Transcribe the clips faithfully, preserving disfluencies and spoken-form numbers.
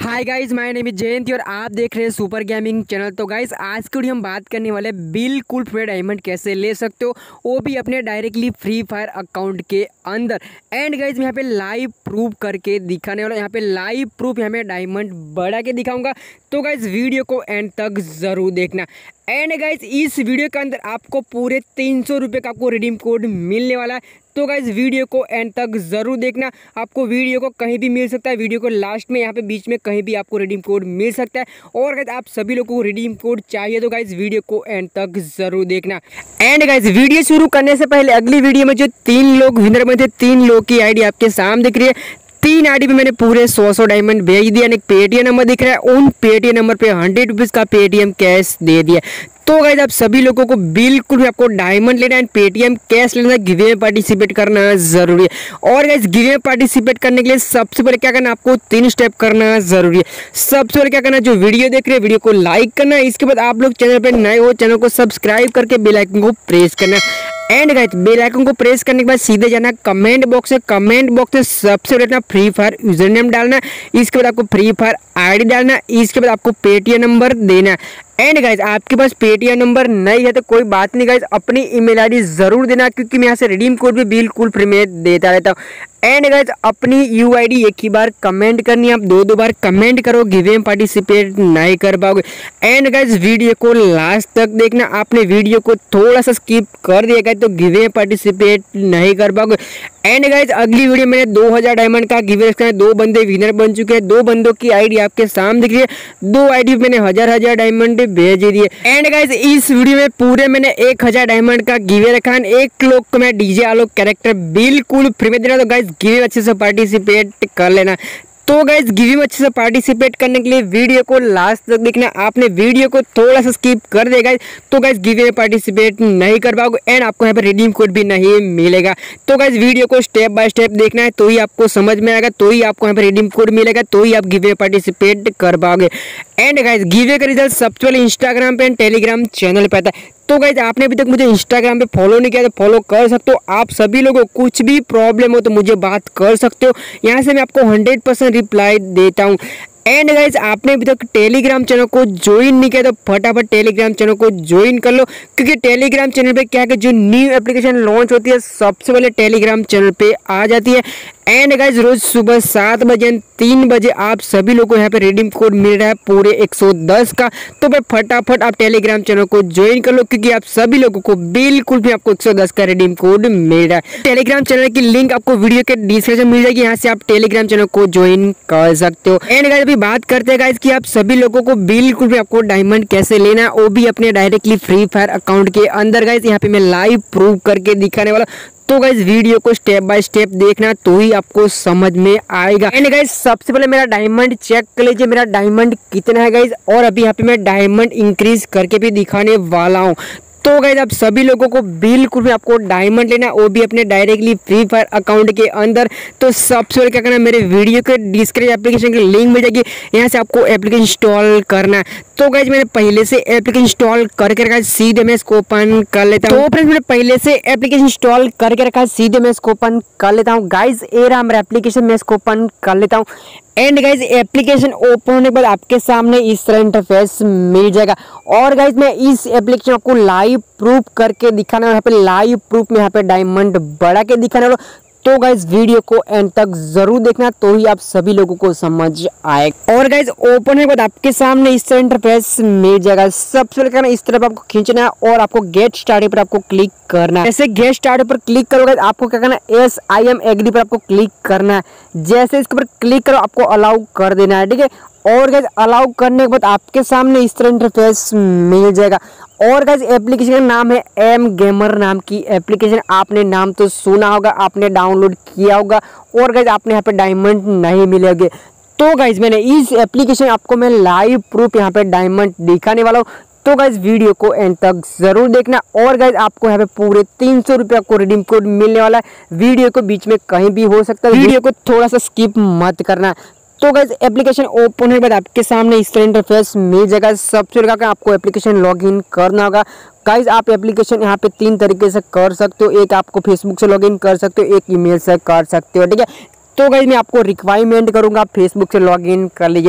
Hi guys, my name is Jayanti और आप देख रहे हैं सुपर गेमिंग चैनल। तो गाइस आज की वीडियो हम बात करने वाले हैं बिल्कुल फ्री डायमंड कैसे ले सकते हो, वो भी अपने डायरेक्टली फ्री फायर अकाउंट के अंदर। एंड गाइस मैं यहाँ पे लाइव प्रूफ करके दिखाने वाला, यहाँ पे लाइव प्रूफ यहाँ मैं डायमंड बढ़ा के दिखाऊंगा। तो गाइस वीडियो को एंड तक ज़रूर देखना। एंड गाइस इस वीडियो के अंदर आपको पूरे तीन सौ रुपये का आपको रिडीम कोड मिलने वाला है। तो गाइस वीडियो को एंड तक ज़रूर देखना। आपको वीडियो को कहीं भी मिल सकता है, वीडियो को लास्ट में यहाँ पे बीच में कहीं भी आपको रिडीम कोड मिल सकता है। और गाइस आप सभी लोगों को रिडीम कोड चाहिए तो गाइस वीडियो को एंड तक ज़रूर देखना। एंड गाइस वीडियो शुरू करने से पहले अगली वीडियो में जो तीन लोग विनर में थे, तीन लोग की आईडी आपके सामने दिख रही है। तीन आईडी पे मैंने पूरे सौ सौ डायमंड भेज दिया। एक पेटीएम नंबर दिख रहा है, उन पेटीएम नंबर पे हंड्रेड रुपीज़ का पेटीएम कैश दे दिया। तो गाइस आप सभी लोगों को बिल्कुल भी आपको डायमंड लेना है, पेटीएम कैश लेना है, गिवे में पार्टिसिपेट करना जरूरी है। और गाइस गिवे में पार्टिसिपेट करने के लिए सबसे पहले क्या करना, आपको तीन स्टेप करना जरूरी है। सबसे पहले क्या करना, जो वीडियो देख रहे हैं वीडियो को लाइक करना है। इसके बाद आप लोग चैनल पर नए हो, चैनल को सब्सक्राइब करके बेल आइकन को प्रेस करना है। एंड गाइस बेल आइकन को प्रेस करने के बाद सीधे जाना कमेंट बॉक्स है। कमेंट बॉक्स में सबसे पहले फ्री फायर यूजर नेम डालना है। इसके बाद आपको फ्री फायर आईडी डालना है। इसके बाद आपको पेटीएम नंबर देना है। एंड गाइस आपके पास पेटीएम नंबर नहीं है तो कोई बात नहीं गाइस, अपनी ईमेल आईडी जरूर देना, क्योंकि मैं यहाँ से रिडीम कोड भी बिल्कुल फ्री में देता रहता हूँ। एंड गाइस अपनी यूआईडी एक ही बार कमेंट करनी है, आप दो दो बार कमेंट करो, गिवे में पार्टिसिपेट नहीं कर पाओगे। एंड गाइस वीडियो को लास्ट तक देखना। आपने वीडियो को थोड़ा सा स्किप कर दिया गाइस तो गिवे में पार्टिसिपेट नहीं कर पाओगे। एंड गाइस अगली वीडियो मैंने दो हज़ार डायमंड का गिवे रखा है। दो बंदे विनर बन चुके हैं, दो बंदों की आईडी आपके सामने दिख रही है। दो आईडी मैंने हजार हजार डायमंड भेज दिए। एंड गाइस इस वीडियो में पूरे मैंने एक हजार डायमंड का गिवे रखा है। एक लोग को मैं डीजे आलोक कैरेक्टर बिल्कुल फ्री में देना। तो गाइस गिवे अच्छे से पार्टिसिपेट कर लेना। तो गाइस गिवे में अच्छे से पार्टिसिपेट करने के लिए वीडियो को लास्ट तक देखना। आपने वीडियो को थोड़ा सा स्किप कर देगा तो गाइस गिवे में पार्टिसिपेट नहीं कर पाओगे एंड आपको यहाँ पर रिडीम कोड भी नहीं मिलेगा। तो गाइस वीडियो को स्टेप बाय स्टेप देखना है, तो ही आपको समझ में आएगा, तो ही आपको यहाँ पर रिडीम कोड मिलेगा, तो ही आप गिवे में पार्टिसिपेट कर पाओगे। एंड गाइस गिवे का रिजल्ट सबसे पहले इंस्टाग्राम पे एंड टेलीग्राम चैनल पे आता है। तो गाइस आपने अभी तक मुझे इंस्टाग्राम पे फॉलो नहीं किया तो फॉलो कर सकते हो। आप सभी लोगों को कुछ भी प्रॉब्लम हो तो मुझे बात कर सकते हो, यहाँ से मैं आपको हंड्रेड परसेंट रिप्लाई देता हूँ। एंड गाइस आपने अभी तक टेलीग्राम चैनल को ज्वाइन नहीं किया तो फटाफट टेलीग्राम चैनल को ज्वाइन कर लो, क्योंकि टेलीग्राम चैनल पे क्या है, जो न्यू एप्लीकेशन लॉन्च होती है सबसे पहले टेलीग्राम चैनल पे आ जाती है। एंड गाइस रोज सुबह सात बजे तीन बजे आप सभी लोगों को यहाँ पे रिडीम कोड मिल रहा है पूरे एक सौ दस का। तो भाई फटाफट आप टेलीग्राम चैनल को ज्वाइन कर लो, क्योंकि आप सभी लोगों को बिल्कुल भी आपको एक सौ दस का रिडीम कोड मिल रहा है। टेलीग्राम चैनल की लिंक आपको वीडियो के डिस्क्रिप्शन मिल जाएगी, यहाँ से आप टेलीग्राम चैनल को ज्वाइन कर सकते हो। एंड गाइस अभी बात करते हैं गाइस कि आप सभी लोगों को बिल्कुल भी आपको डायमंड कैसे लेना है, वो भी अपने डायरेक्टली फ्री फायर अकाउंट के अंदर। गाइस यहाँ पे मैं लाइव प्रूव करके दिखाने वाला। तो गाइस वीडियो को स्टेप बाय स्टेप देखना, तो ही आपको समझ में आएगा। एंड गाइस सबसे पहले मेरा डायमंड चेक कर लीजिए, मेरा डायमंड कितना है गाइस। और अभी यहाँ पे मैं डायमंड इंक्रीज करके भी दिखाने वाला हूँ। तो गाइस आप सभी लोगों को बिल्कुल भी आपको डायमंड लेना है, वो भी अपने डायरेक्टली फ्री फायर अकाउंट के अंदर। तो सबसे पहले क्या करना, मेरे वीडियो के डिस्क्रिप्शन एप्लीकेशन की लिंक मिल जाएगी, यहाँ से आपको एप्लीकेशन इंस्टॉल करना है। तो गाइस मैंने पहले से एप्लीकेशन इंस्टॉल करके रखा है, सीधे मैं इसको ओपन कर लेता हूँ। तो फ्रेंड्स मैंने पहले से एप्लीकेशन इंस्टॉल करके रखा है, सीधे मैं इसको ओपन कर लेता हूँ। गाइस ये रहा मेरा एप्लीकेशन, मैं इसको ओपन कर लेता हूँ। एंड गाइस एप्लीकेशन ओपन होने के बाद आपके सामने इस तरह इंटरफेस मिल जाएगा। और गाइस मैं इस एप्लीकेशन आपको लाइव प्रूफ करके दिखाना, यहाँ पे लाइव प्रूफ में यहाँ पे डायमंड बढ़ा के दिखाने वाला। तो गाइस वीडियो को एंड तक जरूर देखना, तो ही आप सभी लोगों को समझ आएगा। और गाइस ओपन होने के बाद आपके सामने इस तरह इंटरफेस मिल जाएगा। सबसे पहले करना, इस तरफ आपको खींचना है और आपको गेट स्टार्ट पर आपको क्लिक करना है। जैसे गेट स्टार्ट पर क्लिक करोगे आपको क्या करना है, एस आई एम एग्री पर आपको क्लिक करना है। जैसे इसके ऊपर क्लिक करो आपको अलाउ कर देना है, ठीक है। और गाइस अलाउ करने के बाद आपके सामने इस तरह इंटरफेस मिल जाएगा। और गाइस एप्लीकेशन का नाम है एम गेमर नाम की एप्लीकेशन। आपने नाम तो सुना होगा, आपने डाउनलोड किया होगा। और गाइस आपने यहाँ पे डायमंड नहीं मिलेंगे। तो गाइस मैंने इस एप्लीकेशन आपको मैं लाइव प्रूफ यहाँ पे डायमंड दिखाने वाला हूँ। तो गाइस वीडियो को एंड तक जरूर देखना। और गाइस आपको यहाँ पे पूरे तीन सौ रुपये आपको रिडीम कोड मिलने वाला है। वीडियो को बीच में कहीं भी हो सकता है, वीडियो को थोड़ा सा स्किप मत करना। तो गाइस एप्लीकेशन ओपन होने के बाद आपके सामने इस तरह इंटरफेस मिल जाएगा। सबसे पहले आपको एप्लीकेशन लॉगिन करना होगा। गाइस आप एप्लीकेशन यहाँ पे तीन तरीके से कर सकते हो, एक आपको फेसबुक से लॉगिन कर सकते हो, एक ईमेल से कर सकते हो, ठीक है। तो गाइस मैं आपको रिक्वायरमेंट करूंगा, फेसबुक से लॉगिन कर लीजिए।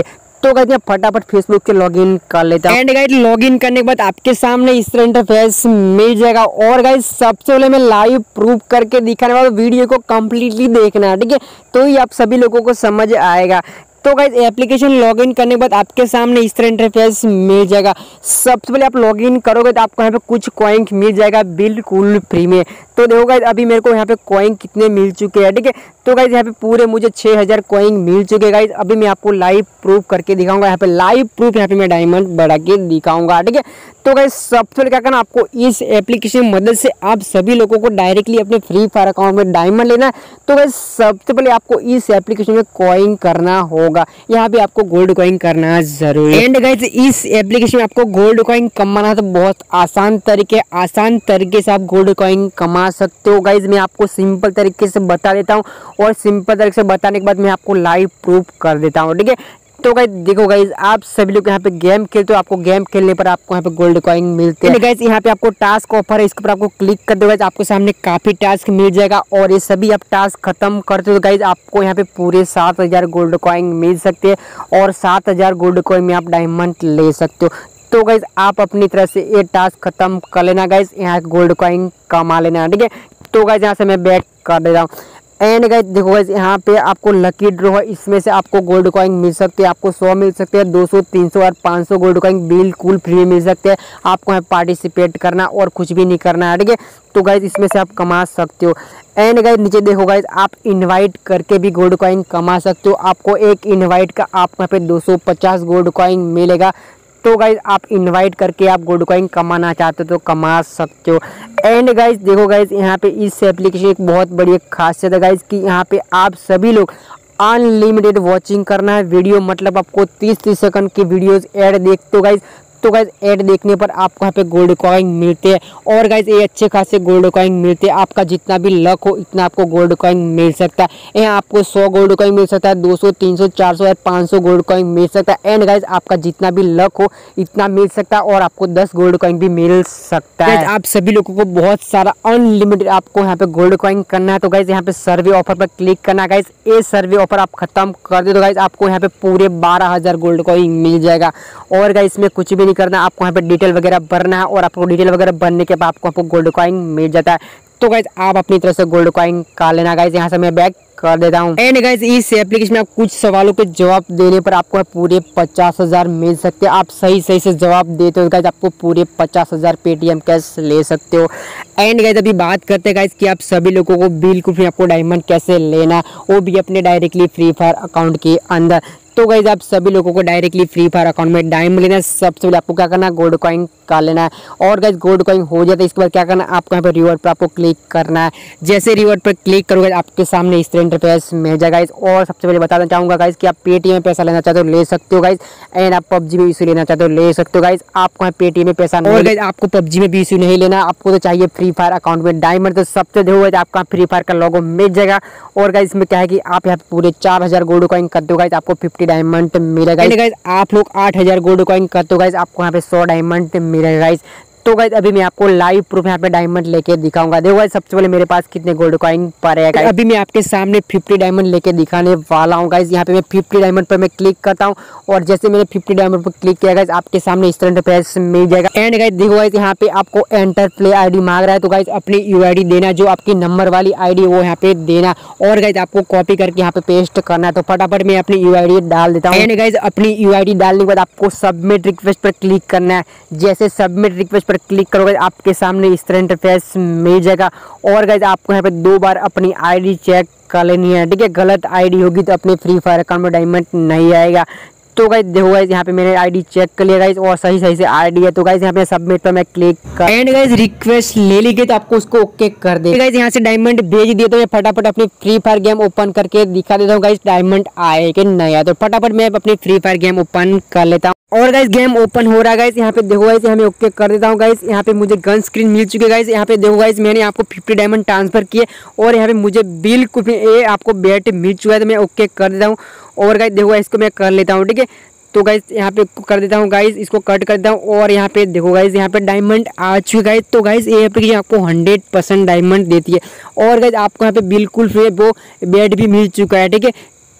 तो गाइस मैं फटाफट फेसबुक से लॉगिन कर लेता हूँ। एंड गाइस लॉगिन करने के बाद आपके सामने इस तरह इंटरफेस मिल जाएगा। और गाइस सबसे पहले मैं लाइव प्रूफ करके दिखाने वाला हूं, वीडियो को कंप्लीटली देखना है, ठीक है, तो ही आप सभी लोगों को समझ आएगा। तो गाइस एप्लीकेशन लॉगिन करने के बाद आपके सामने इस तरह इंटरफेस मिल जाएगा। सबसे पहले आप लॉगिन करोगे तो आपको यहाँ पे कुछ कॉइन मिल जाएगा बिल्कुल फ्री में। तो देखो गाइस अभी मेरे को यहाँ पे कॉइन कितने मिल चुके हैं, ठीक है। तो गाइस यहाँ पे पूरे मुझे छः हज़ार कॉइन मिल चुके हैं गाइस। अभी मैं आपको लाइव प्रूफ करके दिखाऊंगा, यहाँ पे लाइव प्रूफ यहाँ पे मैं डायमंड बढ़ा के दिखाऊंगा, ठीक है। तो गाइस सबसे पहले क्या करना, आपको इस एप्लीकेशन की मदद से आप सभी लोगों को डायरेक्टली अपने फ्री फायर अकाउंट में डायमंड लेना है। तो गाइस सबसे पहले आपको इस एप्लीकेशन में कॉइन करना होगा, यहाँ पे आपको गोल्ड कॉइन करना जरूरी है। एंड गाइस इस एप्लीकेशन में आपको गोल्ड कॉइन कमाना तो बहुत आसान तरीके आसान तरीके से आप गोल्ड कॉइन कमा सकते हो। गाइस मैं आपको सिंपल तरीके से बता देता हूँ और सिंपल तरीके से बताने के बाद मैं आपको लाइव प्रूफ कर देता हूँ, ठीक है। तो गाइस देखो गाइस आप सभी लोग यहाँ पे गेम खेलते हो, आपको गेम खेलने पर आपको यहाँ पे गोल्ड कॉइन मिलते हैं। गाइस यहाँ पे आपको टास्क ऑफर है, इसके ऊपर आपको क्लिक कर दो गाइस, आपके सामने काफी टास्क मिल जाएगा और ये सभी आप टास्क खत्म करते हो गाइस आपको यहाँ पे पूरे सात हजार गोल्ड कॉइन मिल सकते हैं और सात हजार गोल्ड कॉइन में आप डायमंड ले सकते हो। तो गाइस आप अपनी तरह से ये टास्क खत्म कर लेना गाइस, यहाँ गोल्ड कॉइन कमा लेना, ठीक है। तो गाइस यहाँ से मैं बैक कर दे रहा हूँ। एंड गाइस देखो गाइस यहाँ पे आपको लकी ड्रॉ है, इसमें से आपको गोल्ड कॉइन मिल सकते हैं, आपको सौ मिल सकते हैं, दो सौ, तीन सौ और पाँच सौ गोल्ड कॉइन बिल्कुल फ्री में मिल सकते हैं। आपको यहाँ पार्टिसिपेट करना और कुछ भी नहीं करना है, ठीक है। तो गाइस इसमें से आप कमा सकते हो। एंड गाइस नीचे देखो गाइस आप इनवाइट करके भी गोल्ड कॉइन कमा सकते हो, आपको एक इनवाइट का आपको यहाँ पे दो सौ पचास गोल्ड कॉइन मिलेगा। तो गाइज आप इनवाइट करके आप गोल्ड कॉइन कमाना चाहते हो तो कमा सकते हो। एंड गाइज देखो गाइज यहाँ पे इस एप्लीकेशन एक बहुत बड़ी खासियत है गाइज कि यहाँ पे आप सभी लोग अनलिमिटेड वॉचिंग करना है वीडियो, मतलब आपको तीस तीस सेकंड की वीडियोस ऐड देखते हो गाइज। तो गाइज ऐड देखने पर आपको यहाँ पे गोल्ड कॉइन मिलते हैं और गाइज ये अच्छे खासे गोल्ड कॉइन मिलते हैं। आपका जितना भी लक हो इतना आपको गोल्ड कॉइन मिल सकता है। यहाँ आपको सौ गोल्ड कॉइन मिल सकता है, दो सौ, तीन सौ, चार सौ या पाँच सौ गोल्ड कॉइन मिल सकता है। एंड गाइज आपका जितना भी लक हो इतना मिल सकता है और आपको दस गोल्ड कॉइन भी मिल सकता है। आप सभी लोगों को बहुत सारा अनलिमिटेड आपको यहाँ पे गोल्ड कॉइन करना है। तो गाइज यहाँ पे सर्वे ऑफर पर क्लिक करना गाइज, ये सर्वे ऑफर आप खत्म कर दे तो गाइज आपको यहाँ पे पूरे बारह हजार गोल्ड कॉइन मिल जाएगा। और गाइज इसमें कुछ भी नहीं करना, आपको यहाँ पे डिटेल वगैरह भरना है और आपको डिटेल वगैरह भरने के बाद आपको आपको गोल्ड कॉइन मिल जाता है। तो गाइज आप अपनी तरफ से गोल्ड कॉइन कर लेना गाइज, यहाँ से मैं बैक कर देता हूँ। एंड गाइज इस एप्लीकेशन में आप कुछ सवालों के जवाब देने पर आपको पूरे पचास हजार मिल सकते हैं। आप सही सही से जवाब देते हो गाइज आपको पूरे पचास हजार पेटीएम कैश ले सकते हो। एंड गाइज अभी बात करते हैं गाइज कि आप सभी लोगों को बिल्कुल फ्री आपको डायमंड कैसे लेना, वो भी अपने डायरेक्टली फ्री फायर अकाउंट के अंदर। तो गाइज आप सभी लोगों को डायरेक्टली फ्री फायर अकाउंट में डायमंड लेना है। सबसे पहले आपको क्या करना है, गोल्ड कॉइन कर लेना है। और गाइज गोल्ड कॉइन हो जाता है इसके बाद क्या करना है, आपको यहाँ पर रिवॉर्ड पर आपको क्लिक करना है। जैसे रिवॉर्ड पर क्लिक करोगे आपके सामने इस तरह इंटरफेस मिल जाएगा गाइज। और सबसे पहले बताना चाहूँगा गाइज कि आप पेटीएम में पैसा लेना चाहते हो ले सकते हो गाइज, एंड आप पबजी में इशू लेना चाहते हो ले सकते हो गाइज। आपको यहाँ पेटीएम में पैसा नहीं, और गाइज आपको पबजी में भी इशू नहीं लेना, आपको तो चाहिए फ्री फायर अकाउंट में डायमंड। तो सबसे देखो आपका फ्री फायर का लोगो मिल जाएगा। और गाइज इसमें क्या है कि आप यहाँ पूरे चार हजार गोल्ड कॉइन करते हो गाइज आपको फिफ्टी डायमंड मिलेगा गाइज। आप लोग आठ हजार गोल्ड कॉइन करते हो गाइज आपको यहाँ पे सौ डायमंड मिलेगा गाइज। तो गाइज अभी मैं आपको लाइव प्रूफ यहाँ पे डायमंड लेके दिखाऊंगा। देखो गाइज सबसे पहले मेरे पास कितने गोल्ड कॉइन पड़े हैं। अभी मैं आपके सामने फिफ्टी डायमंड लेके दिखाने वाला हूँ गाइज। यहाँ पे मैं फिफ्टी डायमंड पर मैं क्लिक करता हूँ और जैसे मैंने फिफ्टी डायमंड पर क्लिक किया गाइज आपके सामने इस तरह इंटरफेस मिल जाएगा। एंड गाइज देखो गाइज यहाँ पे आपको एंटर प्ले आईडी मांग रहा है, तो गाइज अपनी यूआईडी देना, जो आपकी नंबर वाली आईडी वो यहाँ पे देना और गाइज आपको कॉपी करके यहाँ पे पेस्ट करना है। तो फटाफट मैं अपनी यूआईडी डाल देता हूँ। एंड गाइज अपनी यूआईडी डालने के बाद आपको सबमिट रिक्वेस्ट पर क्लिक करना है। जैसे सबमिट रिक्वेस्ट पर क्लिक करोगे आपके सामने इस तरह इंटरफेस मिल जाएगा। और गाइज आपको यहाँ पे दो बार अपनी आईडी चेक कर लेनी है, ठीक है। गलत आईडी होगी तो अपने फ्री फायर अकाउंट में डायमंड नहीं आएगा। तो गाइज देखो गाइज यहाँ पे मैंने आईडी चेक कर लिया गाइज और सही सही से आईडी है। तो गाइज यहाँ पे सबमिट पर मैं क्लिक कर एंड गाइज रिक्वेस्ट ले ली गई तो आपको उसको ओके कर दे गाइज। यहाँ से डायमंड भेज दिए तो मैं फटाफट अपनी फ्री फायर गेम ओपन करके दिखा देता हूँ गाइज डायमंड आए कि नहीं आए। तो फटाफट मैं अपनी फ्री फायर गेम ओपन कर लेता हूँ और गाइज गेम ओपन हो रहा है गाइज। यहाँ पे देखो गाइज यहाँ मैं ओके कर देता हूँ गाइज। यहाँ पे मुझे गन स्क्रीन मिल चुकी है गाइज। यहाँ पे देखो गाइज मैंने आपको फिफ्टी डायमंड ट्रांसफर किए और यहाँ पे मुझे बिल्कुल ये आपको बैट मिल चुका है तो मैं ओके कर देता हूँ। और गाइज देखो इसको मैं कर लेता हूँ, ठीक है। तो गाइज यहाँ पे कर देता हूँ गाइज, इसको कट कर देता हूँ और यहाँ पे देखो गाइज यहाँ पे डायमंड आ चुके गाइज। तो गाइज ये एप्लीकेशन आपको हंड्रेड परसेंट डायमंड देती है और गाइज आपको यहाँ पे बिल्कुल फ्री वो बेड भी मिल चुका है, ठीक है।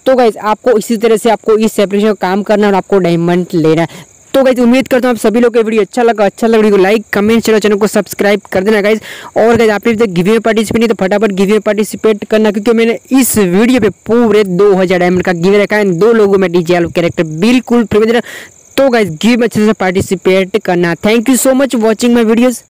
तो गाइज आपको इसी तरह से आपको इस एप्लीकेशन का काम करना है और आपको डायमंड लेना है। तो गाइज उम्मीद करता हूँ आप सभी लोग को वीडियो अच्छा लगा अच्छा लगा वीडियो को लाइक कमेंट शेयर चैनल को सब्सक्राइब कर देना गाइज। और गाइज आपने जब गिव में पार्टिसिपेट नहीं तो फटाफट गिव में पार्टिसिपेट करना, क्योंकि मैंने इस वीडियो पे पूरे दो हज़ार डायमंड का गिव रखा है, दो लोगों में डीजे आलू कैरेक्टर बिल्कुल फ्री में। तो गाइज गिव में अच्छे से पार्टिसिपेट करना। Thank you so much watching my videos.